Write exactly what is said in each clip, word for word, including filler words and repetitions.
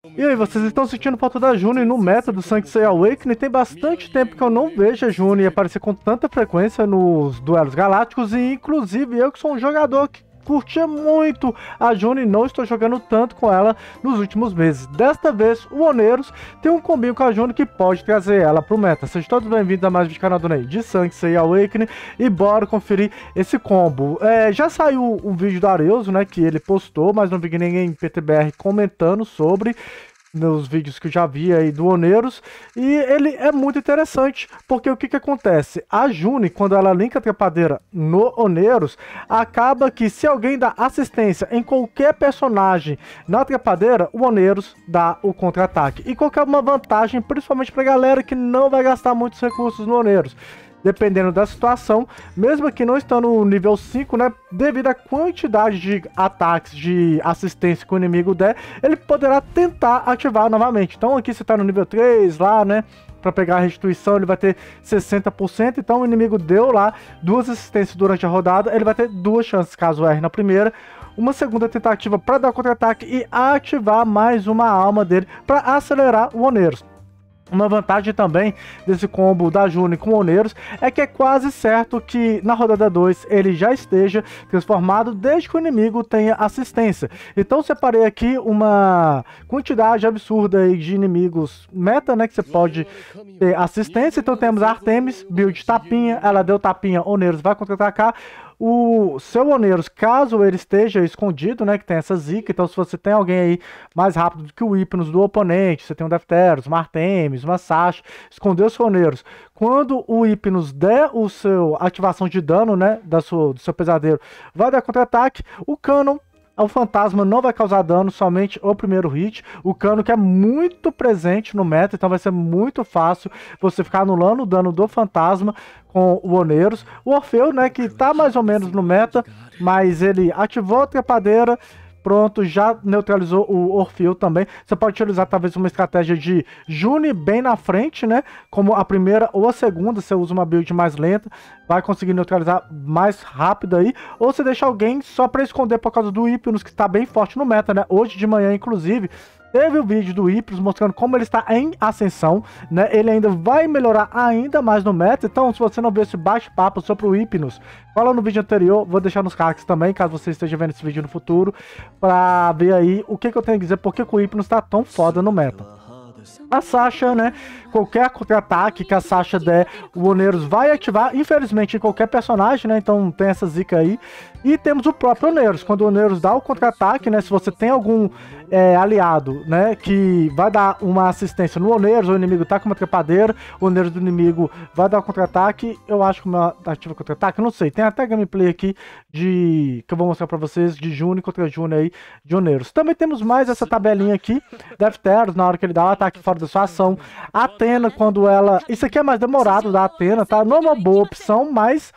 E aí, vocês estão sentindo falta da Juni no meta do Sansei Awakening? Tem bastante tempo que eu não vejo a Juni aparecer com tanta frequência nos duelos galácticos, e inclusive eu que sou um jogador que curtia muito a Juni, não estou jogando tanto com ela nos últimos meses. Desta vez, o Oneiros tem um combinho com a Juni que pode trazer ela pro meta. Sejam todos bem-vindos a mais um vídeo do canal do Ney de Sansei Awakening e bora conferir esse combo. É, já saiu um vídeo do Areuso, né, que ele postou, mas não vi ninguém em P T B R comentando sobre nos vídeos que eu já vi aí do Oneiros, e ele é muito interessante, porque o que que acontece? A Juni, quando ela linka a trepadeira no Oneiros, acaba que se alguém dá assistência em qualquer personagem na trepadeira, o Oneiros dá o contra-ataque. E qualquer uma vantagem, principalmente pra galera que não vai gastar muitos recursos no Oneiros. Dependendo da situação, mesmo que não estando no nível cinco, né, devido à quantidade de ataques de assistência que o inimigo der, ele poderá tentar ativar novamente. Então aqui você está no nível três lá, né, para pegar a restituição ele vai ter sessenta por cento, então o inimigo deu lá duas assistências durante a rodada, ele vai ter duas chances caso erre na primeira, uma segunda tentativa para dar contra-ataque e ativar mais uma alma dele para acelerar o Oneiros. Uma vantagem também desse combo da Juni com o Oneiros é que é quase certo que na rodada dois ele já esteja transformado desde que o inimigo tenha assistência. Então separei aqui uma quantidade absurda aí de inimigos meta, né, que você pode ter assistência. Então temos a Artemis, build tapinha, ela deu tapinha, Oneiros vai contra-atacar. O seu Oneiros, caso ele esteja escondido, né, que tem essa zica, então se você tem alguém aí mais rápido do que o Hypnos do oponente, você tem um Defteros, uma Artemis, uma Sasha, escondeu o seu Oneiros. Quando o Hypnos der o seu ativação de dano, né, da sua, do seu pesadelo, vai dar contra-ataque, o Canon, o fantasma não vai causar dano, somente o primeiro hit. O cano que é muito presente no meta, então vai ser muito fácil você ficar anulando o dano do fantasma com o Oneiros. O Orfeu, né, que tá mais ou menos no meta, mas ele ativou a trepadeira, pronto, já neutralizou o Orfeu também. Você pode utilizar talvez uma estratégia de Juni bem na frente, né? Como a primeira ou a segunda, você usa uma build mais lenta, vai conseguir neutralizar mais rápido aí. Ou você deixa alguém só para esconder por causa do Hypnos, que está bem forte no meta, né? Hoje de manhã, inclusive, teve o vídeo do Hypnos mostrando como ele está em ascensão, né? Ele ainda vai melhorar ainda mais no meta. Então, se você não viu esse bate-papo sobre o Hypnos, fala no vídeo anterior, vou deixar nos cards também, caso você esteja vendo esse vídeo no futuro, pra ver aí o que, que eu tenho a dizer, porque o Hypnos tá tão foda no meta. A Sasha, né, qualquer contra-ataque que a Sasha der, o Oneiros vai ativar, infelizmente em qualquer personagem, né, então tem essa zica aí. E temos o próprio Oneiros, quando o Oneiros dá o contra-ataque, né, se você tem algum é, aliado, né, que vai dar uma assistência no Oneiros, o inimigo tá com uma trepadeira, o Oneiros do inimigo vai dar o contra-ataque, eu acho que uma ativa contra-ataque, não sei, tem até gameplay aqui de que eu vou mostrar pra vocês, de Juni contra Juni aí, de Oneiros. Também temos mais essa tabelinha aqui, Defteros, na hora que ele dá o ataque fora da sua ação, a Athena, quando ela, isso aqui é mais demorado da Athena, tá, não é uma boa opção, mas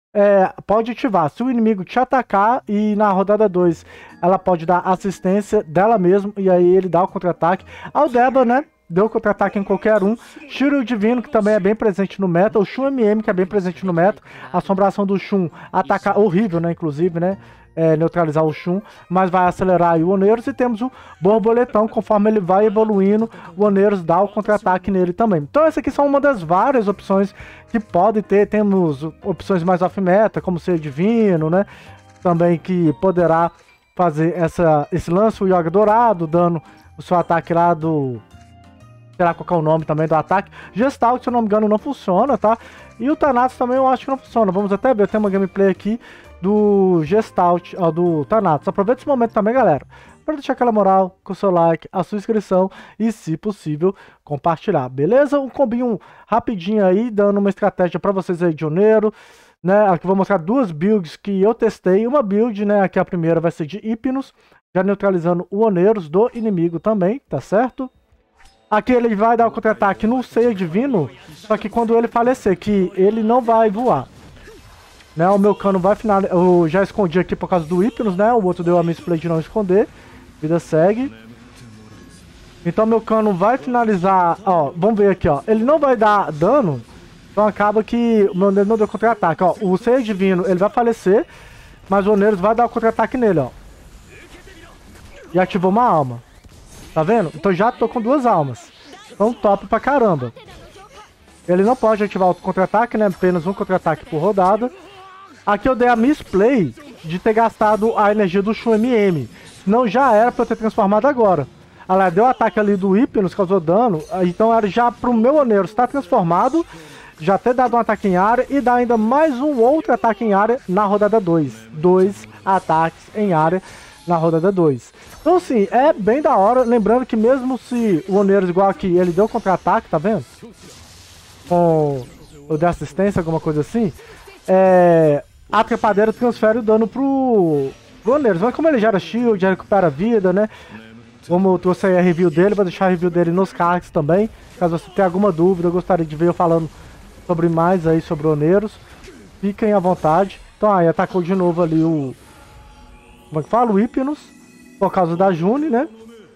É, pode ativar. Se o inimigo te atacar e na rodada dois ela pode dar assistência dela mesma e aí ele dá o contra-ataque. Aldeba, né? Deu contra-ataque em qualquer um. Shiryu Divino, que também é bem presente no meta. O Shun M M, que é bem presente no meta. A assombração do Shun ataca horrível, né? Inclusive, né? É, neutralizar o Shun, mas vai acelerar aí o Oneiros. E temos o Borboletão, conforme ele vai evoluindo, o Oneiros dá o contra-ataque nele também. Então essas aqui são uma das várias opções que pode ter. Temos opções mais off-meta, como ser Divino, né? Também que poderá fazer essa, esse lance, o Yoga Dourado, dando o seu ataque lá do... Será qual é o nome também do ataque. Gestalt, se eu não me engano, não funciona, tá? E o Thanatos também eu acho que não funciona. Vamos até ver, tem uma gameplay aqui do Gestalt, ó, do Thanatos. Aproveita esse momento também, galera, para deixar aquela moral com o seu like, a sua inscrição e, se possível, compartilhar, beleza? Um combinho rapidinho aí, dando uma estratégia para vocês aí de Oneiros, né? Aqui eu vou mostrar duas builds que eu testei. Uma build, né, aqui a primeira vai ser de Hypnos, já neutralizando o Oneiros do inimigo também, tá certo? Aqui ele vai dar o contra-ataque no Ceia Divino, só que quando ele falecer, que ele não vai voar. Né, o meu cano vai finalizar. Eu já escondi aqui por causa do Hypnos, né? O outro deu a misplay de não esconder. Vida segue. Então meu cano vai finalizar. Ó, vamos ver aqui, ó. Ele não vai dar dano. Então acaba que o meu Oneiros não deu contra-ataque. Ó, o Ceia Divino ele vai falecer, mas o Oneiros vai dar o contra-ataque nele, ó. E ativou uma alma. Tá vendo? Então já tô com duas almas. Então top pra caramba. Ele não pode ativar o contra-ataque, né? Apenas um contra-ataque por rodada. Aqui eu dei a misplay de ter gastado a energia do Shun M M. Senão já era pra eu ter transformado agora. Olha lá, deu o ataque ali do Hypnos, causou dano. Então era já pro meu Oneiros estar transformado, já ter dado um ataque em área e dar ainda mais um outro ataque em área na rodada dois. Dois ataques em área na rodada dois. Então assim, é bem da hora. Lembrando que mesmo se o Oneiros igual aqui, ele deu contra-ataque, tá vendo? Com o de assistência, alguma coisa assim. É... A trepadeira transfere o dano pro, pro Oneiros. Mas como ele gera shield, já recupera a vida, né? Como eu trouxe aí a review dele, vou deixar a review dele nos cards também. Caso você tenha alguma dúvida, eu gostaria de ver eu falando sobre mais aí sobre o Oneiros. Fiquem à vontade. Então aí atacou de novo ali o... Como é que fala? O Hypnos. Por causa da June, né?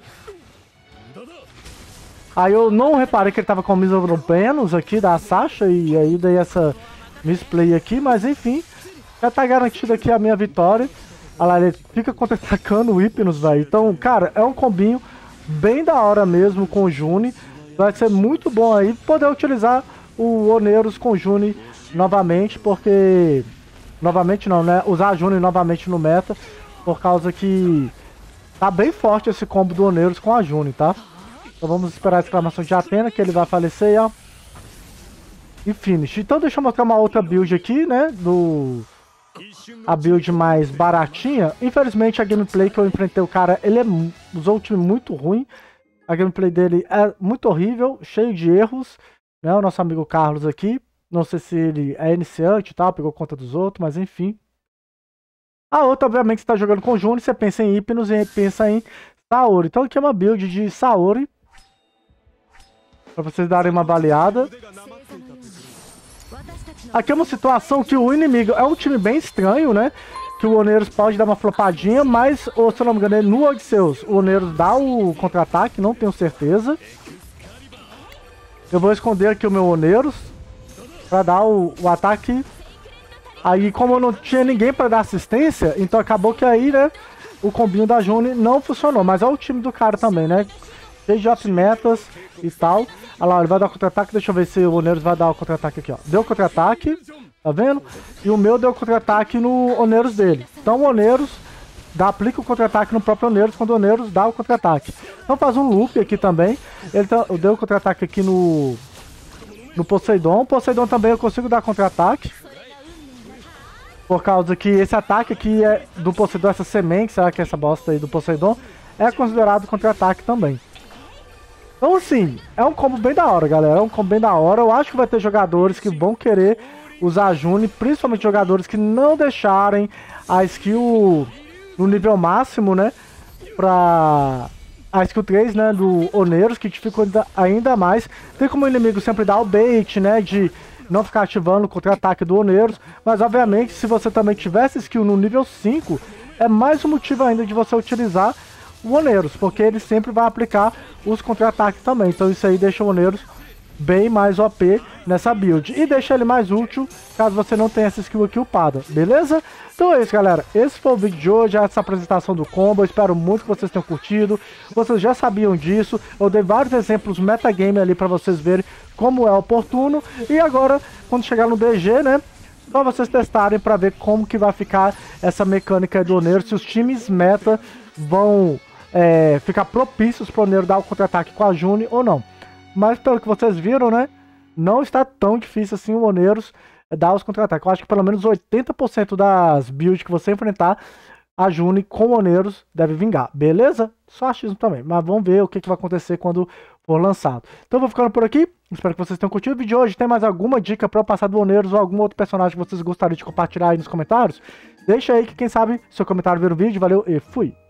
Aí eu não reparei que ele tava com o Misovrompenos aqui da Sasha. E aí dei essa misplay aqui, mas enfim. Já tá garantido aqui a minha vitória. Olha lá, ele fica contra-atacando o Hypnos, velho. Então, cara, é um combinho bem da hora mesmo com o June. Vai ser muito bom aí poder utilizar o Oneiros com o June novamente, porque... Novamente não, né? Usar a June novamente no meta, por causa que tá bem forte esse combo do Oneiros com a June, tá? Então vamos esperar a exclamação de Athena, que ele vai falecer, ó. E finish. Então deixa eu mostrar uma outra build aqui, né? Do... A build mais baratinha. Infelizmente a gameplay que eu enfrentei o cara, ele é... usou um time muito ruim. A gameplay dele é muito horrível, cheio de erros, né? O nosso amigo Carlos aqui. Não sei se ele é iniciante e tal, pegou conta dos outros, mas enfim. A outra, obviamente, você tá jogando com June, você pensa em Hypnos e pensa em Saori. Então aqui é uma build de Saori. Pra vocês darem uma baleada. Aqui é uma situação que o inimigo é um time bem estranho, né? Que o Oneiros pode dar uma flopadinha, mas, ou, se eu não me engano, no Odisseus, o Oneiros dá o contra-ataque, não tenho certeza. Eu vou esconder aqui o meu Oneiros pra dar o, o ataque. Aí, como eu não tinha ninguém pra dar assistência, então acabou que aí, né, o combinho da June não funcionou. Mas olha o time do cara também, né? Cheio de off metas e tal. Olha lá, ele vai dar contra-ataque. Deixa eu ver se o Oneiros vai dar o contra-ataque aqui, ó. Deu contra-ataque, tá vendo? E o meu deu contra-ataque no Oneiros dele. Então o Oneiros dá, aplica o contra-ataque no próprio Oneiros quando o Oneiros dá o contra-ataque. Então faz um loop aqui também. Ele tá, deu o contra-ataque aqui no, no Poseidon. O Poseidon também eu consigo dar contra-ataque. Por causa que esse ataque aqui é do Poseidon, essa semente, será que é essa bosta aí do Poseidon, é considerado contra-ataque também. Então assim, é um combo bem da hora, galera. É um combo bem da hora. Eu acho que vai ter jogadores que vão querer usar a June, principalmente jogadores que não deixarem a skill no nível máximo, né? Pra a skill três, né? Do Oneiros, que dificulta ainda mais. Tem como o inimigo sempre dar o bait, né? De não ficar ativando o contra-ataque do Oneiros. Mas obviamente, se você também tivesse skill no nível cinco, é mais um motivo ainda de você utilizar o Oneiros, porque ele sempre vai aplicar os contra-ataques também. Então isso aí deixa o Oneiros bem mais O P nessa build. E deixa ele mais útil caso você não tenha essa skill aqui upada, beleza? Então é isso, galera. Esse foi o vídeo de hoje, essa apresentação do combo. Eu espero muito que vocês tenham curtido. Vocês já sabiam disso. Eu dei vários exemplos metagame ali para vocês verem como é oportuno. E agora, quando chegar no D G, né? Só vocês testarem para ver como que vai ficar essa mecânica do Oneiros, se os times meta vão é, ficar propícios para o Oneiros dar o contra-ataque com a June ou não. Mas pelo que vocês viram, né, não está tão difícil assim o Oneiros dar os contra-ataques. Eu acho que pelo menos oitenta por cento das builds que você enfrentar, a June com o Oneiros deve vingar, beleza? Só achismo também, mas vamos ver o que, que vai acontecer quando for lançado. Então eu vou ficando por aqui, espero que vocês tenham curtido o vídeo de hoje. Tem mais alguma dica para eu passar do Oneiros ou algum outro personagem que vocês gostariam de compartilhar aí nos comentários? Deixa aí que quem sabe seu comentário vira o vídeo, valeu e fui!